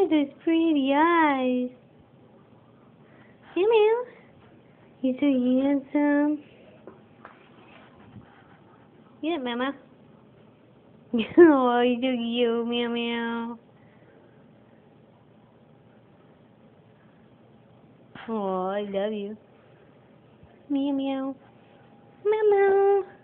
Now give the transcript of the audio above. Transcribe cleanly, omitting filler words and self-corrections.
at those pretty eyes. Meow meow. He's so handsome. Yeah, Mama. Oh, he's so cute. Meow meow. Oh, I love you. Meow meow. Meow meow.